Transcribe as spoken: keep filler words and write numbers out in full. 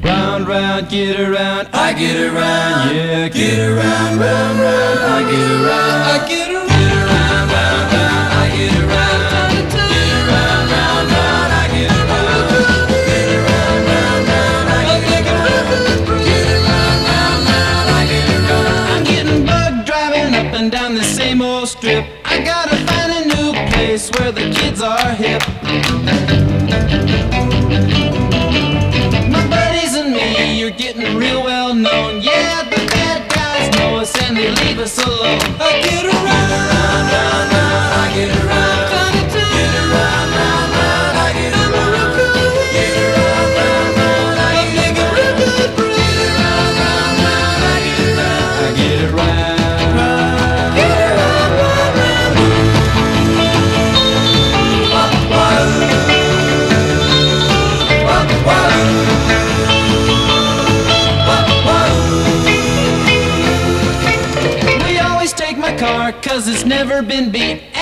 Round, round, get around, I get around, yeah, get around, round, round, I get around, I get around, get around, round, round, I get around, get around, round, round, I get around, get around, round, round, I get around, get around, round, round, I get around. I'm getting bugged driving up and down the same old strip. I gotta find a new place where the kids are hip. You're getting real well known. Yeah, the bad guys know us and they leave us alone. I get around, round, round, round, I get around. Get around, round, round, I get around. Get around, round, round, I get around. Get around, round, round, I get around. I get around. Get around, round, round. Wah, wah. Wah, wah. Car, cause it's never been beat.